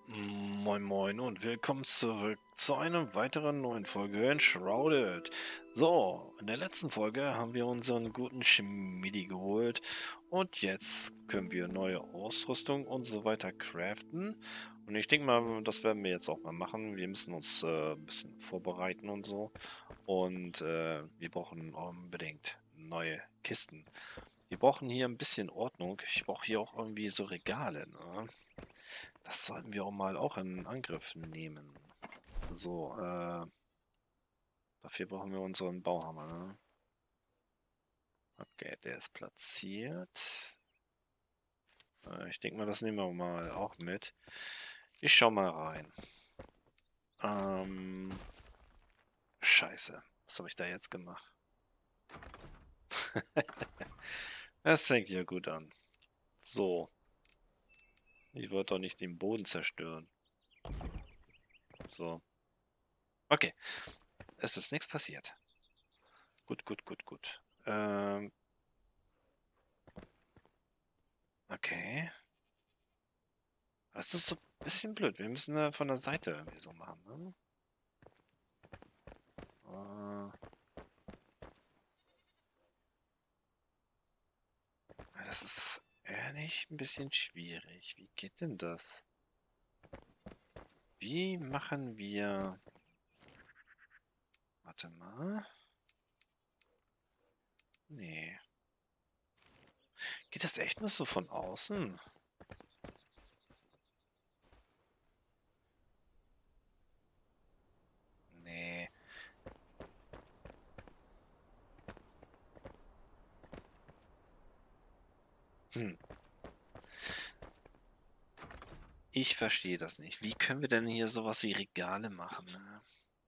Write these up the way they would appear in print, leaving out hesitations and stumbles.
Moin Moin und willkommen zurück zu einer weiteren neuen Folge Enshrouded. So, in der letzten Folge haben wir unseren guten Schmiedi geholt und jetzt können wir neue Ausrüstung und so weiter craften. Und ich denke mal, das werden wir jetzt auch mal machen. Wir müssen uns ein bisschen vorbereiten und so. Und wir brauchen unbedingt neue Kisten. Wir brauchen hier ein bisschen Ordnung. Ich brauche hier auch irgendwie so Regale, ne? Das sollten wir auch in Angriff nehmen. So, dafür brauchen wir unseren Bauhammer, ne? Okay, der ist platziert. Ich denke mal, das nehmen wir mal auch mit. Ich schau mal rein. Ähm, Scheiße. Was habe ich da jetzt gemacht? Das fängt ja gut an. So, ich wollte doch nicht den Boden zerstören. So, okay. Es ist nichts passiert. Gut, gut, gut, gut. Okay. Das ist so ein bisschen blöd. Wir müssen von der Seite irgendwie so machen, ne? Das ist ehrlich ein bisschen schwierig. Wie geht denn das? Wie machen wir... Warte mal. Nee. Geht das echt nur so von außen? Nee. Hm. Ich verstehe das nicht. Wie können wir denn hier sowas wie Regale machen? Ne?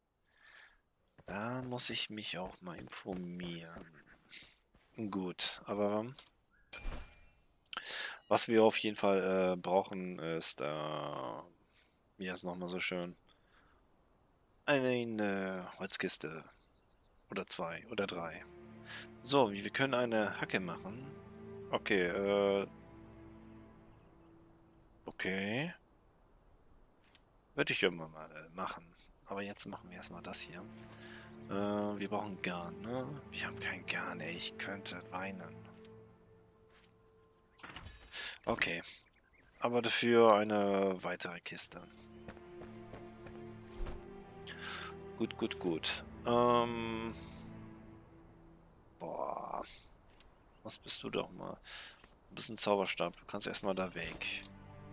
Da muss ich mich auch mal informieren. Gut, aber was wir auf jeden Fall brauchen, ist, wie heißt es nochmal so schön? Eine Holzkiste. Oder zwei oder drei. So, wir können eine Hacke machen. Okay, okay. Würde ich irgendwann mal machen. Aber jetzt machen wir erstmal das hier. Wir brauchen Garn, ne? Wir haben kein Garn, ey. Ich könnte weinen. Okay. Aber dafür eine weitere Kiste. Gut, gut, gut. Boah. Was bist du doch mal? Du bist ein Zauberstab. Du kannst erstmal da weg.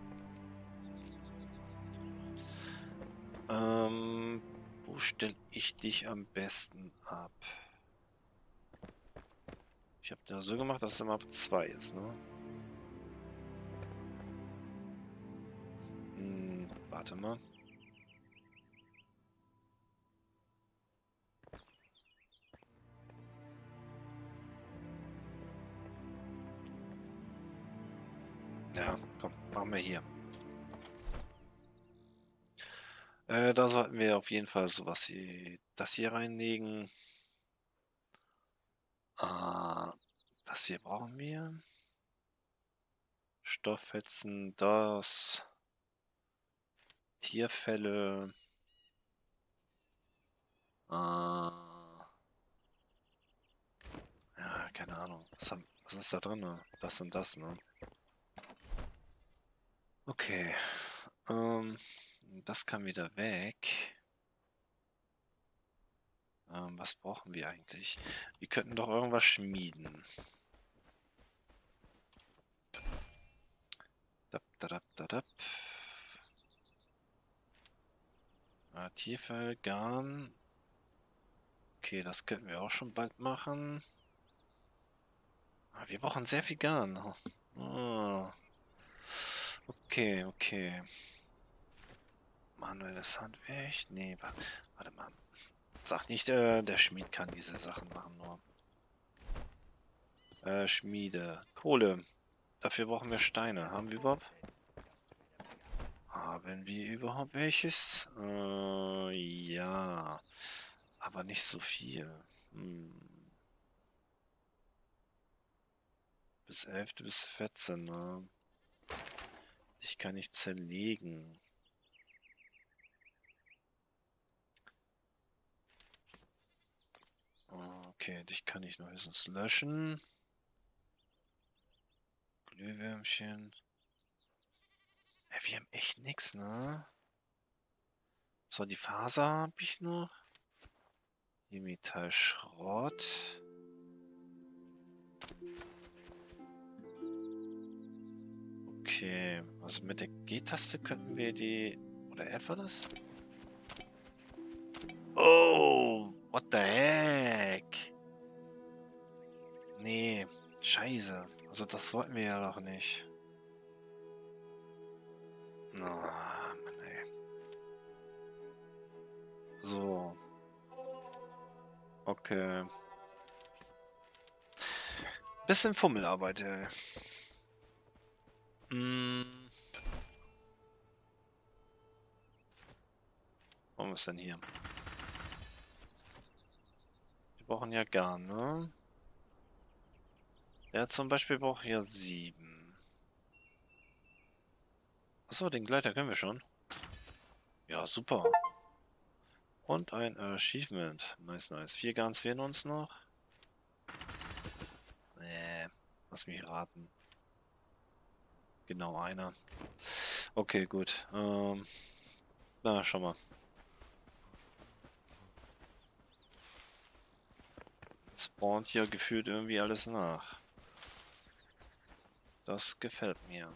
Ähm, Wo stelle ich dich am besten ab? Ich habe da so gemacht, dass es immer ab 2 ist, ne? Warte mal. Ja, komm, machen wir hier. Da sollten wir auf jeden Fall sowas wie das hier reinlegen. Äh, Das hier brauchen wir. Stofffetzen, das. Tierfälle. Ja, keine Ahnung. Was ist da drin? Ne? Das und das, ne? Okay. Ähm, Das kann wieder weg. Was brauchen wir eigentlich? Wir könnten doch irgendwas schmieden. Dap, dadap, dadap. Tierfell, Garn. Okay, das könnten wir auch schon bald machen. Wir brauchen sehr viel Garn. Oh. Okay, okay. Manuelles Handwerk? Nee, warte mal. Sag nicht, der Schmied kann diese Sachen machen, nur. Schmiede. Kohle. Dafür brauchen wir Steine. Haben wir überhaupt? Haben wir überhaupt welches? Ja. Aber nicht so viel. Hm. Bis 11. bis 14. Ne? Ich kann nicht zerlegen. Okay, dich kann ich noch höchstens löschen. Glühwürmchen. Ja, wir haben echt nichts, ne? So, die Faser habe ich noch. Die Metallschrott. Okay, also mit der G-Taste könnten wir die... Oder F war das? Oh, what the heck? Nee, scheiße. Also das wollten wir ja doch nicht. Oh, Mann, ey. So. Okay. Bisschen Fummelarbeit, ey. Hm. Was haben wir denn hier? Wir brauchen ja Garn, ne? Der zum Beispiel braucht ja 7. Achso, den Gleiter können wir schon. Ja, super. Und ein Achievement. Nice, nice. 4 Garns fehlen uns noch. Lass mich raten. Genau einer. Okay, gut. Na, schau mal. Spawnt hier gefühlt irgendwie alles nach. Das gefällt mir.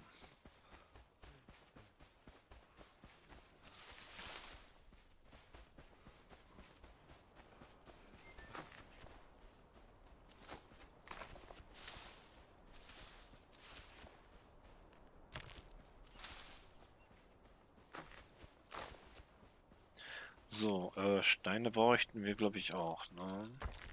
So, Steine bräuchten wir, glaube ich, auch, ne?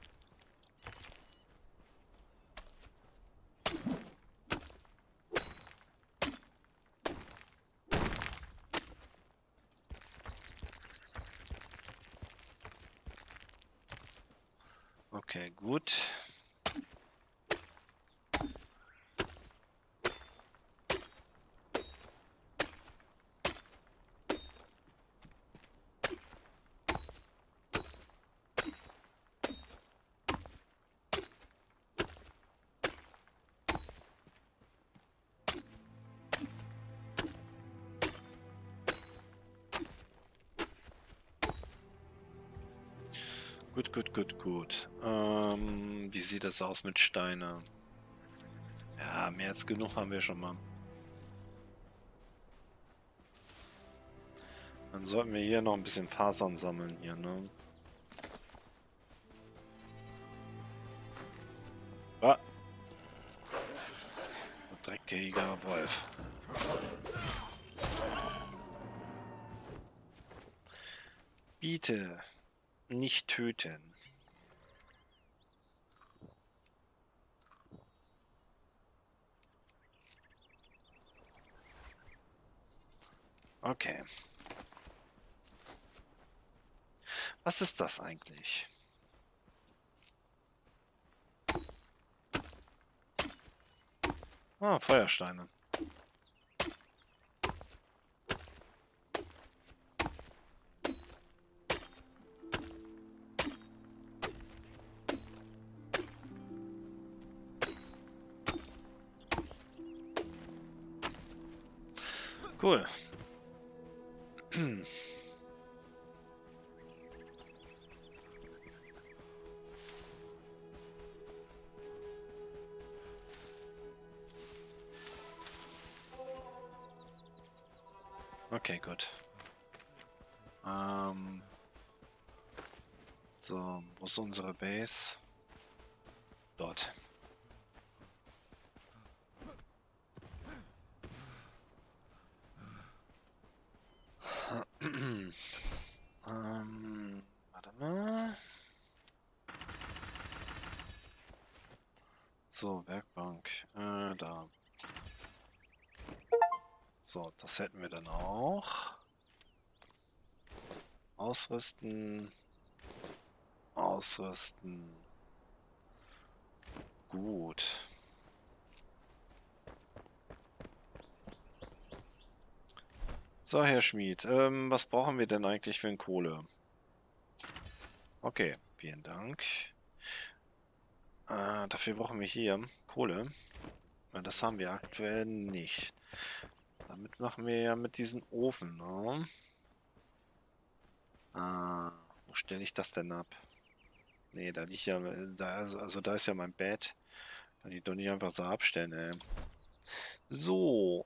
Okay, gut. Gut, gut, gut, gut. Wie sieht das aus mit Steine? Ja, mehr als genug haben wir schon mal. Dann sollten wir hier noch ein bisschen Fasern sammeln hier, ne? Ah! Dreckiger Wolf. Bitte nicht töten. Okay. Was ist das eigentlich? Ah, Feuersteine. Cool. Okay, gut. So, wo ist unsere Base? Dort. Warte mal. So, Werkbank. Da. So, das hätten wir dann auch. Ausrüsten. Ausrüsten. Gut. So, Herr Schmied, was brauchen wir denn eigentlich für ein Kohle? Okay, vielen Dank. Dafür brauchen wir hier Kohle. Das haben wir aktuell nicht. Damit machen wir ja mit diesem Ofen, ne? Wo stelle ich das denn ab? Nee, da liegt ja, also da ist ja mein Bett. Kann ich doch nicht einfach so abstellen, ey. So,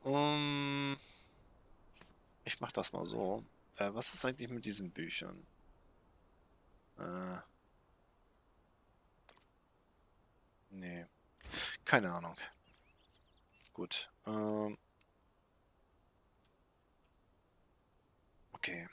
ich mach das mal so. Was ist eigentlich mit diesen Büchern? Äh, nee, keine Ahnung. Gut, okay.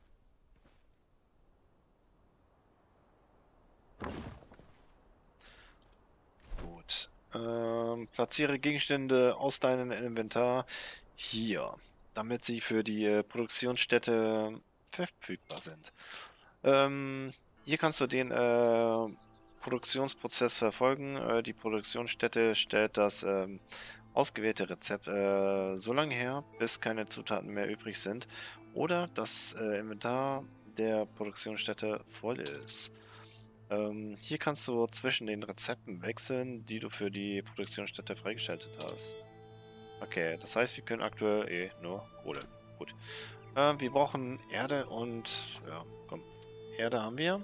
Gut. Platziere Gegenstände aus deinem Inventar hier, damit sie für die Produktionsstätte verfügbar sind. Hier kannst du den Produktionsprozess verfolgen. Die Produktionsstätte stellt das ausgewählte Rezept so lange her, bis keine Zutaten mehr übrig sind oder das Inventar der Produktionsstätte voll ist. Hier kannst du zwischen den Rezepten wechseln, die du für die Produktionsstätte freigeschaltet hast. Okay, das heißt, wir können aktuell nur Kohle. Gut. Wir brauchen Erde und... Ja, komm. Erde haben wir.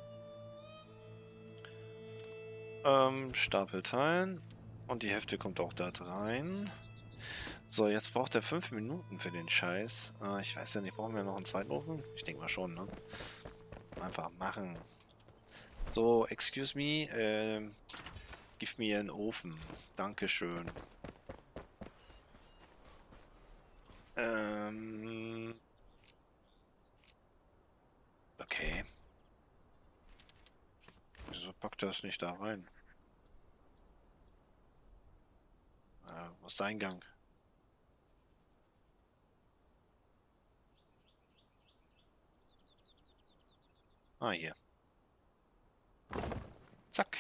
Stapel teilen. Und die Hälfte kommt auch da rein. So, jetzt braucht er 5 Minuten für den Scheiß. Ich weiß ja nicht, brauchen wir noch einen zweiten Ofen? Ich denke mal schon, ne? Einfach machen. So, excuse me, give me einen Ofen. Dankeschön. Okay. Wieso packt er es nicht da rein? Wo ist der Eingang? Ah, hier. Zack.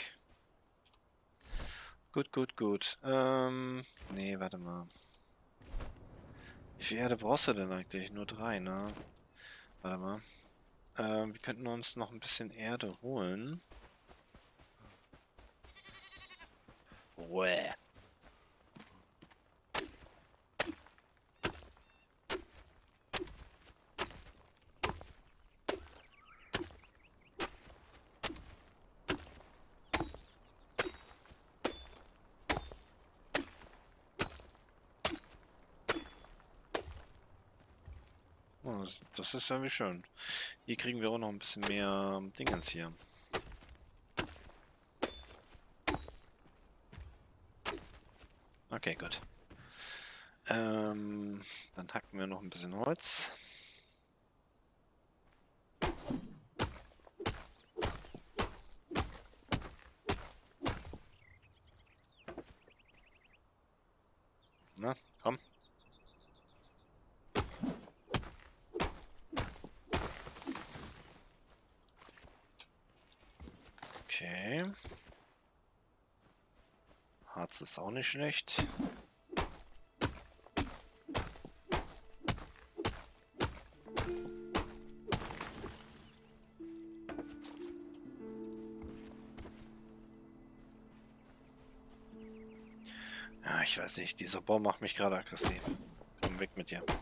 Gut, gut, gut. Nee, warte mal. Wie viel Erde brauchst du denn eigentlich? Nur 3, ne? Warte mal. Wir könnten uns noch ein bisschen Erde holen. Uäh. Oh, das ist irgendwie schön. Hier kriegen wir auch noch ein bisschen mehr Dingens hier. Okay, gut. Dann hacken wir noch ein bisschen Holz. Na, komm. Okay. Harz ist auch nicht schlecht. Ja, ich weiß nicht, dieser Baum macht mich gerade aggressiv. Komm weg mit dir.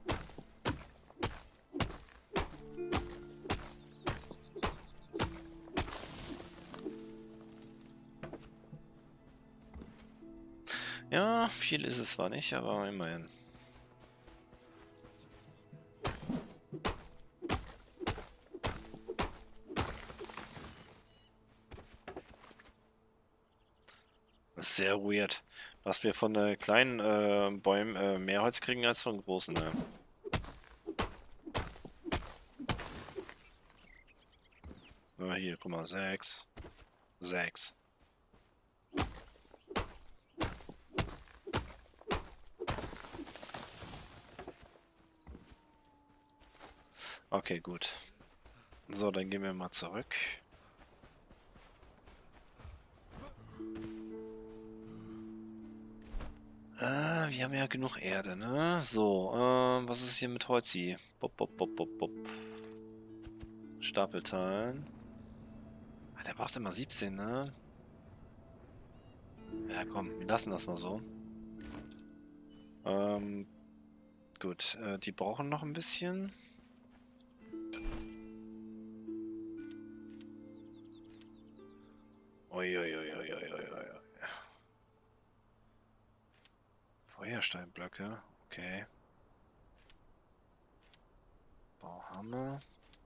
Ja, viel ist es zwar nicht, aber immerhin. Das ist sehr weird, dass wir von kleinen Bäumen mehr Holz kriegen als von großen. Ne? Ja, hier, guck mal, 6. 6. Okay, gut. So, dann gehen wir mal zurück. Wir haben ja genug Erde, ne? So, was ist hier mit Holz hier? Bop, bop, bop, bop, bop. Stapelteilen. Ah, der braucht immer 17, ne? Ja, komm, wir lassen das mal so. Ähm, gut, die brauchen noch ein bisschen. Uiuiuiuiui. Feuersteinblöcke, okay. Bauhammer.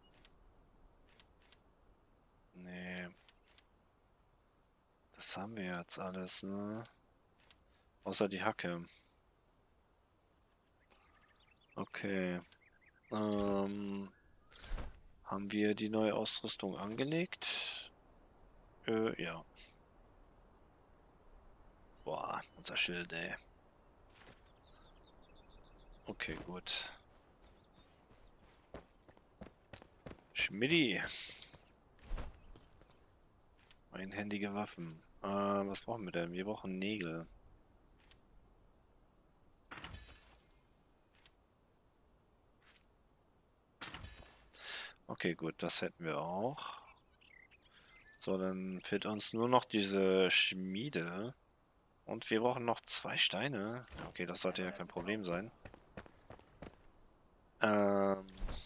Nee, das haben wir jetzt alles, ne? Außer die Hacke. Okay. Ähm, haben wir die neue Ausrüstung angelegt? Ja. Boah, unser Schild, ey. Okay, gut. Schmidti. Einhändige Waffen. Was brauchen wir denn? Wir brauchen Nägel. Okay, gut, das hätten wir auch. So, dann fehlt uns nur noch diese Schmiede. Und wir brauchen noch 2 Steine. Ja, okay, das sollte ja kein Problem sein. Ähm...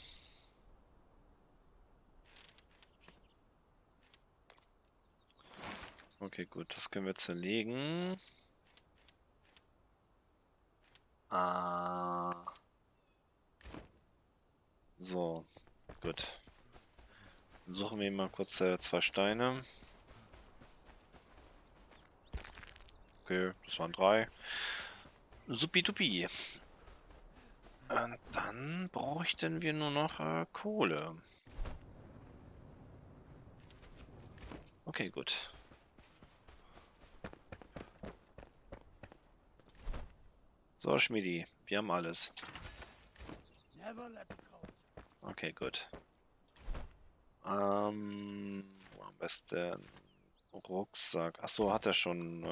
Okay, gut, das können wir zerlegen. Ah. So, gut. Dann suchen wir mal kurz 2 Steine. Okay, das waren 3. Supidupi. Und dann bräuchten wir nur noch Kohle. Okay, gut. So, Schmiedi, wir haben alles. Okay, gut. Am besten Rucksack. Achso, hat er schon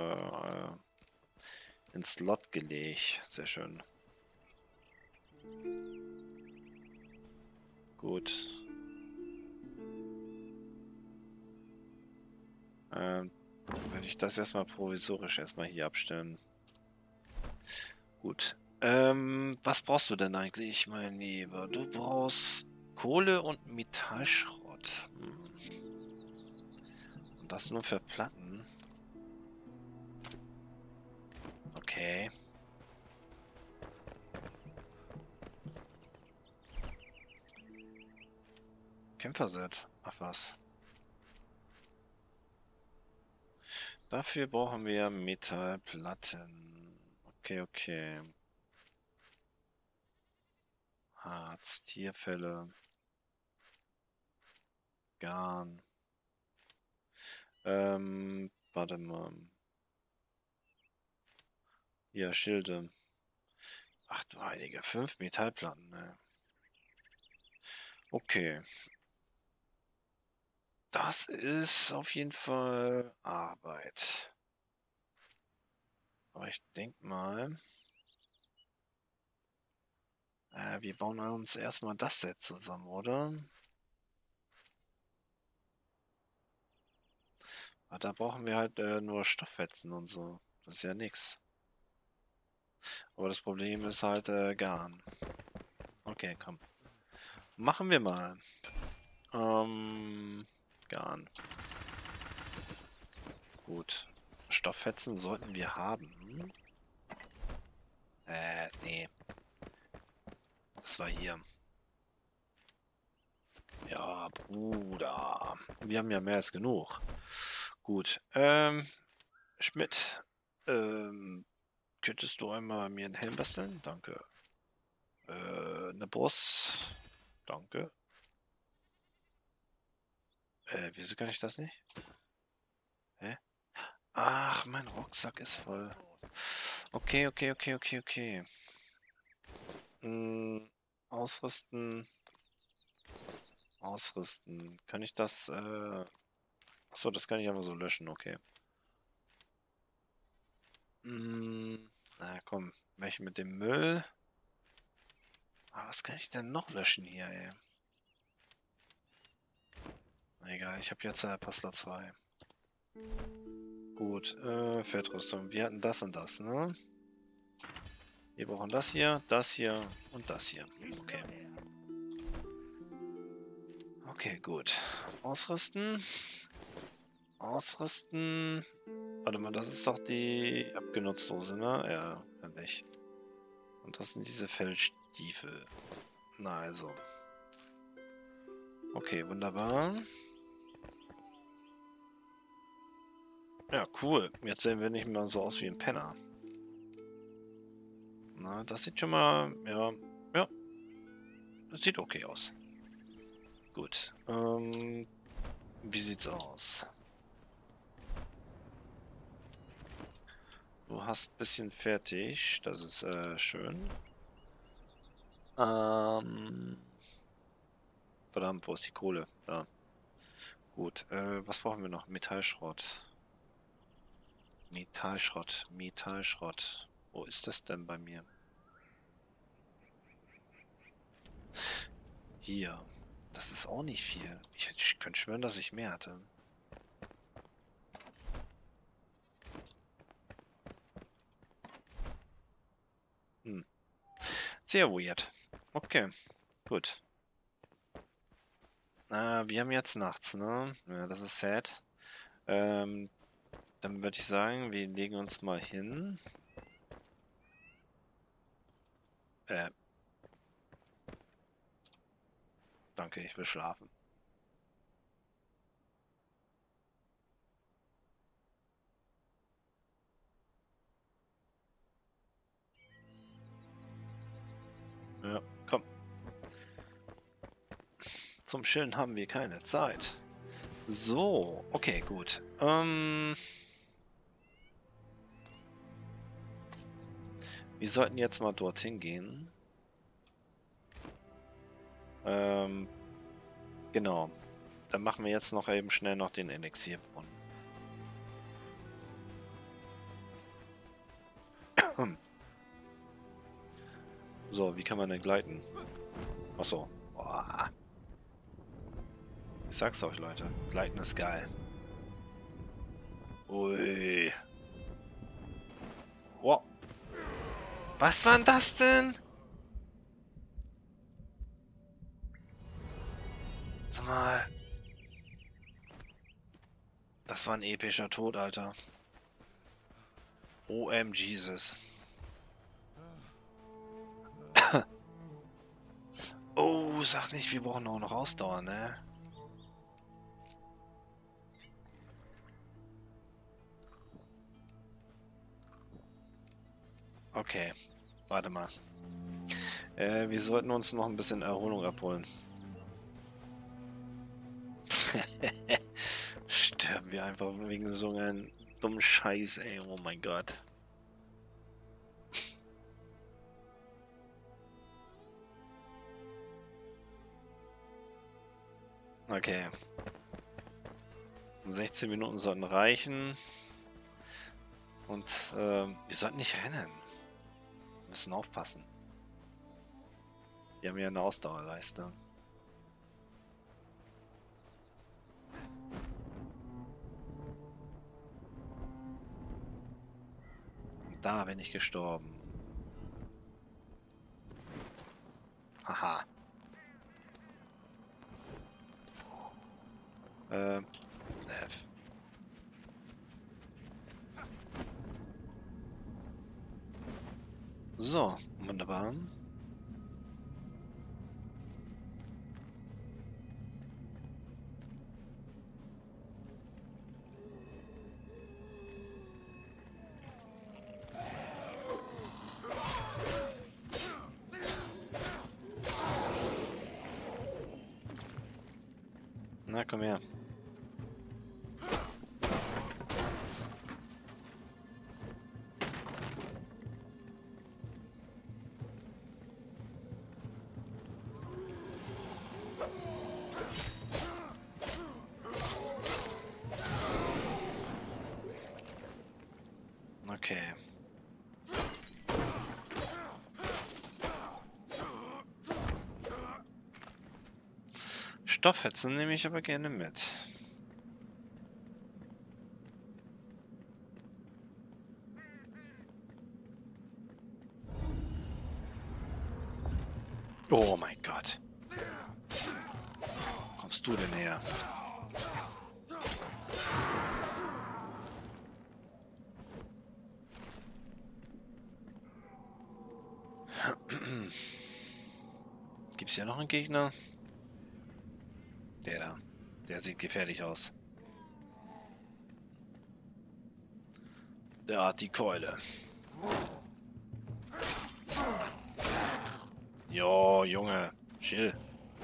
ins Slot gelegt. Sehr schön. Gut. Dann werde ich das erstmal provisorisch erstmal hier abstellen. Gut. Was brauchst du denn eigentlich, mein Lieber? Du brauchst Kohle und Metallschrott. Und das nur für Platten. Okay. Kämpferset. Ach was. Dafür brauchen wir Metallplatten. Okay, okay. Harz, Tierfelle. Garn. Warte mal. Ja, Schilde. Ach du Heilige, 5 Metallplatten, ne? Okay. Das ist auf jeden Fall Arbeit. Aber ich denke mal, wir bauen uns erstmal das Set zusammen, oder? Aber da brauchen wir halt nur Stofffetzen und so. Das ist ja nix. Aber das Problem ist halt Garn. Okay, komm. Machen wir mal. Garn. Gut. Stofffetzen sollten wir haben. Nee. Das war hier. Ja, Bruder. Wir haben ja mehr als genug. Gut. Schmidt. Könntest du einmal mir einen Helm basteln? Danke. Eine Brust. Danke. Wieso kann ich das nicht? Hä? Ach, mein Rucksack ist voll. Okay, okay, okay, okay, okay. Ausrüsten. Ausrüsten. Kann ich das, achso, das kann ich einfach so löschen, okay. Na komm, welche mit dem Müll? Ah, was kann ich denn noch löschen hier, ey? Na egal, ich habe jetzt ein paar Slots frei. Gut, Feldrüstung. Wir hatten das und das, ne? Wir brauchen das hier und das hier. Okay. Okay, gut. Ausrüsten. Ausrüsten. Warte mal, das ist doch die Abgenutzlose, ne? Ja, kann ich. Und das sind diese Feldstiefel. Na also. Okay, wunderbar. Ja, cool. Jetzt sehen wir nicht mehr so aus wie ein Penner. Na, das sieht schon mal... Ja, ja. Das sieht okay aus. Gut. Wie sieht's aus? Du hast ein bisschen fertig. Das ist schön. Verdammt, wo ist die Kohle? Da. Gut. Was brauchen wir noch? Metallschrott. Metallschrott. Metallschrott. Wo ist das denn bei mir? Hier. Das ist auch nicht viel. Ich könnte schwören, dass ich mehr hatte. Hm. Sehr weird. Okay. Gut. Wir haben jetzt nachts, ne? Ja, das ist sad. Dann würde ich sagen, wir legen uns mal hin. Danke, ich will schlafen. Ja, komm. Zum Chillen haben wir keine Zeit. So, okay, gut. Wir sollten jetzt mal dorthin gehen. Genau. Dann machen wir jetzt noch eben schnell noch den Elixierbrunnen. So, wie kann man denn gleiten? Achso. Boah. Ich sag's euch, Leute. Gleiten ist geil. Ui. Wow. Was war denn das denn? Sag mal. Das war ein epischer Tod, Alter. OM Jesus. Oh, sag nicht, wir brauchen auch noch Ausdauer, ne? Okay, warte mal. Wir sollten uns noch ein bisschen Erholung abholen. Sterben wir einfach wegen so einem dummen Scheiß, ey. Oh mein Gott. Okay. 16 Minuten sollten reichen. Und wir sollten nicht rennen. Wir müssen aufpassen. Wir haben ja eine Ausdauerleiste. Und da bin ich gestorben. Haha. F. So, wunderbar. Na, komm her. Okay. Stofffetzen nehme ich aber gerne mit. Oh mein Gott. Wo kommst du denn her? Gibt's hier noch einen Gegner? Der da. Der sieht gefährlich aus. Der hat die Keule. Jo, Junge. Chill.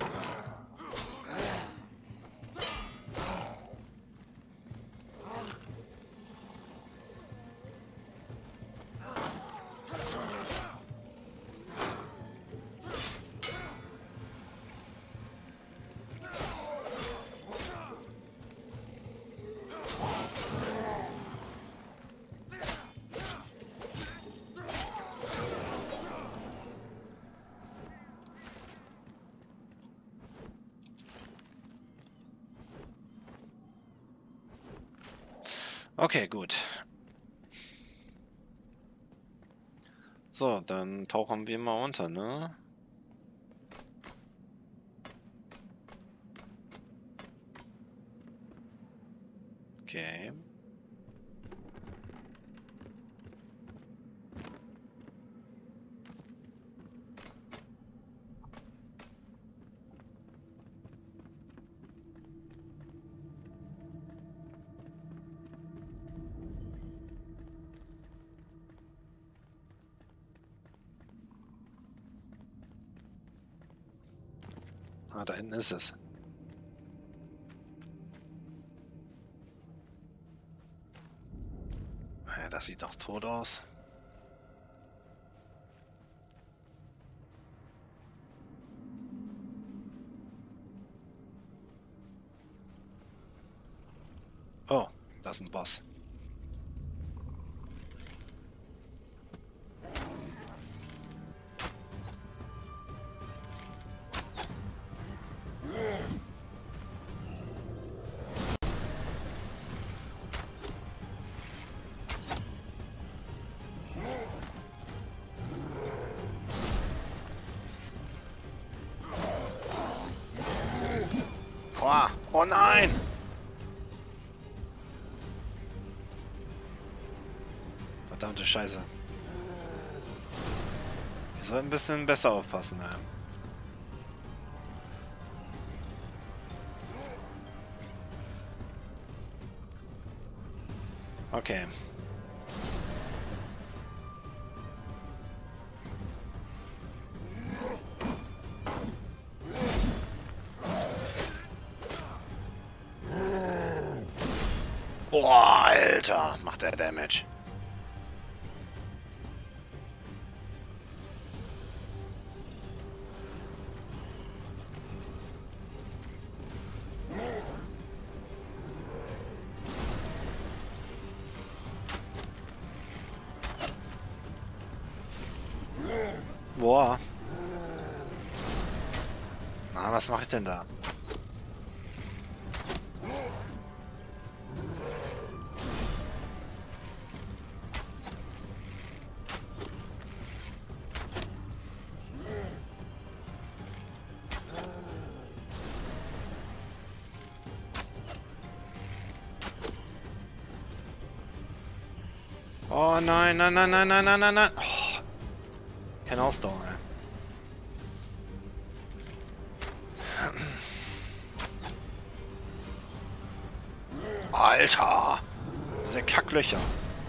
Okay, gut. So, dann tauchen wir mal unter, ne? Okay. Ah, da hinten ist es. Ja, das sieht doch tot aus. Oh, das ist ein Boss. Oh, oh nein! Verdammte Scheiße. Wir sollten ein bisschen besser aufpassen, ne? Okay. Boah, Alter, macht der Damage. Boah. Na, was mache ich denn da? Oh nein, nein, nein, nein, nein, nein, nein, nein. Oh, keine Ausdauer, ey. Alter! Diese Kacklöcher.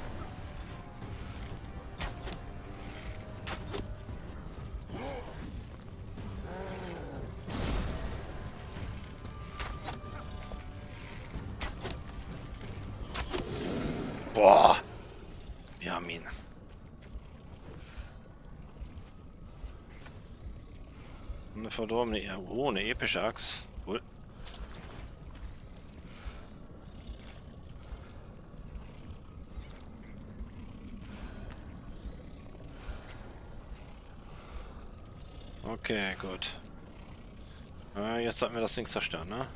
Boah! Wir haben ihn. Eine verdorbene... Oh, eine epische Axt. Cool. Okay, gut. Jetzt sollten wir das Ding zerstören, ne?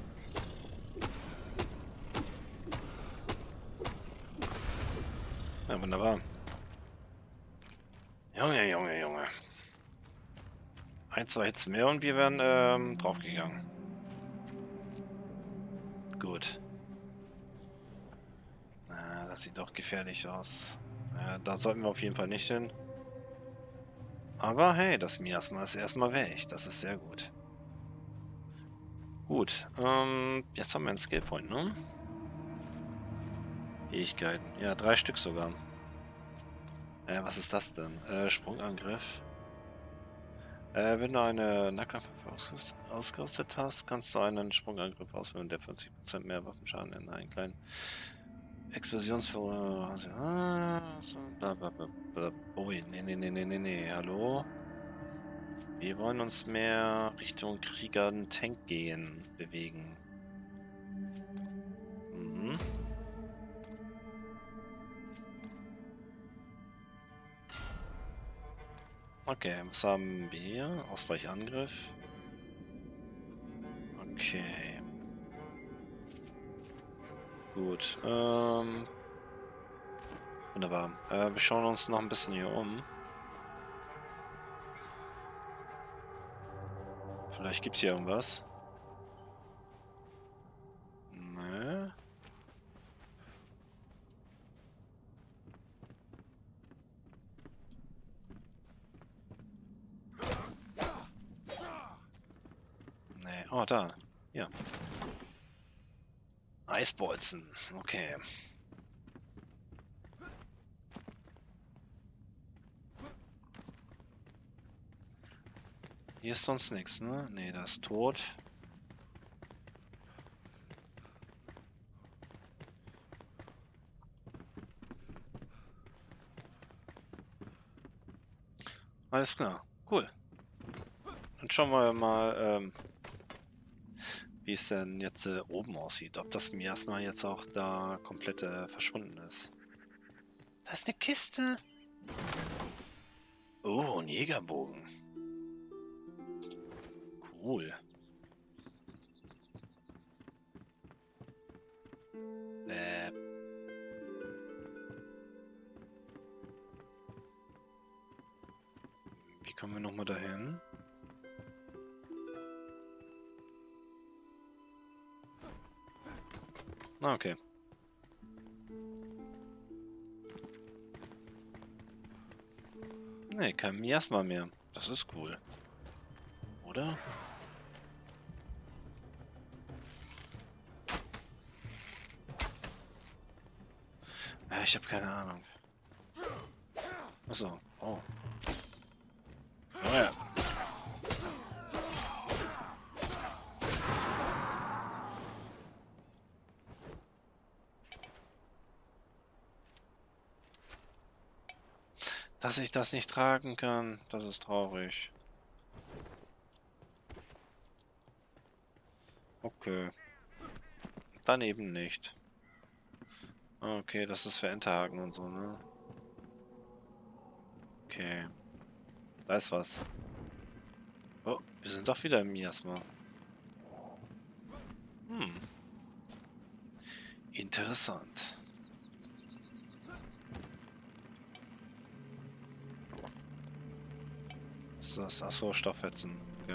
Ja, wunderbar. Junge, Junge, Junge. Ein, zwei Hits mehr und wir wären draufgegangen. Gut. Das sieht doch gefährlich aus. Da sollten wir auf jeden Fall nicht hin. Aber hey, das Miasma ist erstmal weg. Das ist sehr gut. Gut, jetzt haben wir einen Skillpoint, ne? Fähigkeiten. Ja, 3 Stück sogar. Was ist das denn? Sprungangriff. Wenn du eine Nahkampfwaffe ausgerüstet hast, kannst du einen Sprungangriff ausführen, der 50% mehr Waffenschaden in einen kleinen Explosionsverursacher. Ui, nee, hallo? Wir wollen uns mehr Richtung Krieger und Tank bewegen. Mhm. Okay, was haben wir hier? Ausweichangriff. Okay. Gut. Wunderbar. Wir schauen uns noch ein bisschen hier um. Vielleicht gibt's hier irgendwas. Ne. Nee. Oh, da. Ja. Eisbolzen. Okay. Hier ist sonst nichts, ne? Ne, das ist tot. Alles klar. Cool. Dann schauen wir mal, wie es denn jetzt oben aussieht. Ob das Miasma jetzt auch da komplett verschwunden ist. Da ist eine Kiste. Oh, ein Jägerbogen. Cool. Wie kommen wir nochmal dahin? Ah, okay. Ne, kein Miasma mehr. Das ist cool. Oder? Ich habe keine Ahnung. Achso. Oh. Oh ja. Dass ich das nicht tragen kann, das ist traurig. Okay. Dann eben nicht. Okay, das ist für Enterhaken und so, ne? Okay. Da ist was. Oh, wir sind doch wieder im Miasma. Hm. Interessant. Was ist das? Achso, Stoffhetzen. Ja.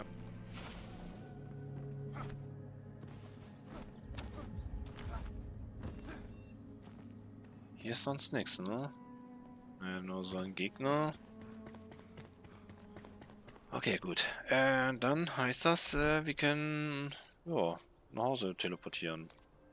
Hier ist sonst nichts, ne? Nur so ein Gegner. Okay, gut. Dann heißt das, wir können ja, nach Hause teleportieren.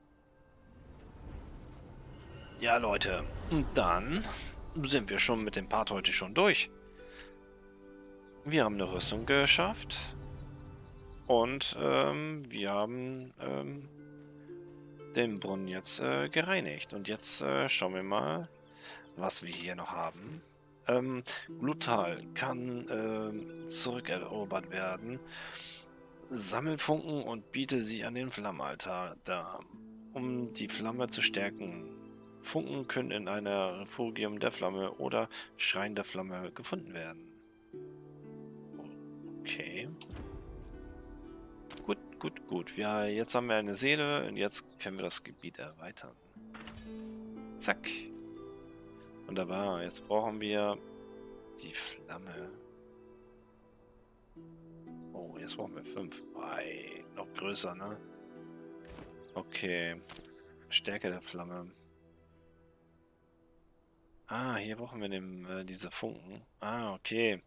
Ja, Leute. Und dann sind wir schon mit dem Part heute schon durch. Wir haben eine Rüstung geschafft. Und wir haben den Brunnen jetzt gereinigt. Und jetzt schauen wir mal, was wir hier noch haben. Glutal kann zurückerobert werden. Sammel Funken und biete sie an den Flammenaltar dar, um die Flamme zu stärken. Funken können in einer Refugium der Flamme oder Schrein der Flamme gefunden werden. Okay. Gut. Ja, jetzt haben wir eine Seele und jetzt können wir das Gebiet erweitern. Zack. Wunderbar. Jetzt brauchen wir die Flamme. Jetzt brauchen wir 5. Ei, noch größer, ne? Okay. Stärke der Flamme. Ah, hier brauchen wir diese Funken. Ah, okay.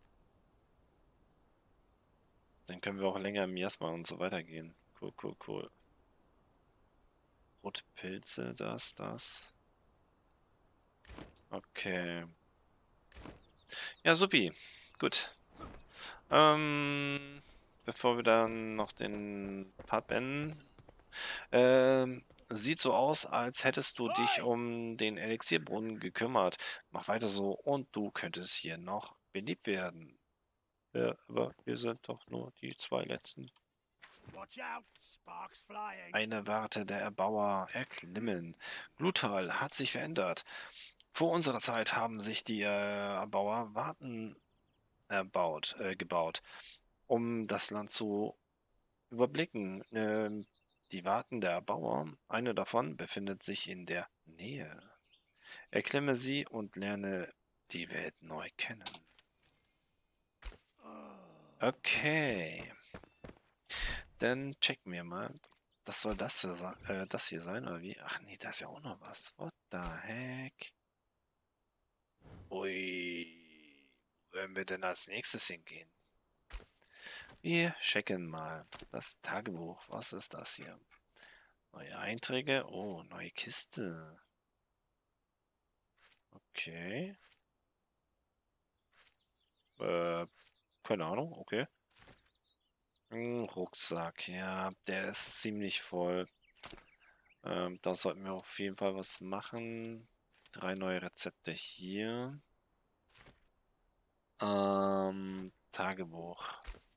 Dann können wir auch länger im Miasma und so weiter gehen. Cool, cool, cool. Rote Pilze, das. Okay. Ja, supi. Gut. Bevor wir dann noch den Part beenden. Sieht so aus, als hättest du dich um den Elixierbrunnen gekümmert. Mach weiter so und du könntest hier noch beliebt werden. Ja, aber wir sind doch nur die 2 letzten. Eine Warte der Erbauer erklimmen. Glutal hat sich verändert. Vor unserer Zeit haben sich die Erbauer Warten gebaut, um das Land zu überblicken. Die Warten der Erbauer, eine davon befindet sich in der Nähe. Erklimme sie und lerne die Welt neu kennen. Okay. Dann checken wir mal. Das soll das hier sein, oder wie? Ach nee, da ist ja auch noch was. What the heck? Ui. Wo werden wir denn als nächstes hingehen? Wir checken mal. Das Tagebuch. Was ist das hier? Neue Einträge. Oh, neue Kiste. Okay. Keine Ahnung. Okay. Rucksack. Ja, der ist ziemlich voll. Da sollten wir auf jeden Fall was machen. 3 neue Rezepte hier. Tagebuch.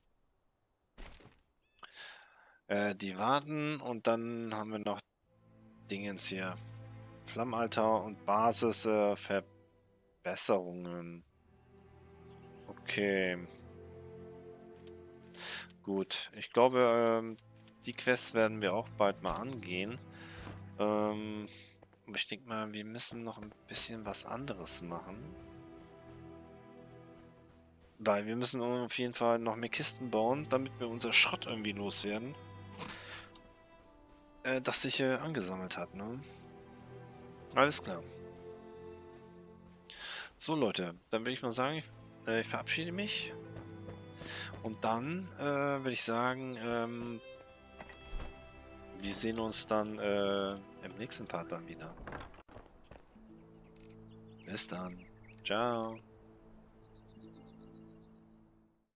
Die warten und dann haben wir noch Dingens hier. Flammenaltar und Basis Verbesserungen. Okay. Gut. Ich glaube, die Quest werden wir auch bald mal angehen. Aber ich denke mal, wir müssen noch ein bisschen was anderes machen. Weil wir müssen auf jeden Fall noch mehr Kisten bauen, damit wir unser Schrott irgendwie loswerden. Das sich angesammelt hat, ne? Alles klar. So Leute, dann würde ich mal sagen, ich verabschiede mich. Und dann würde ich sagen, wir sehen uns dann im nächsten Part dann wieder. Bis dann. Ciao.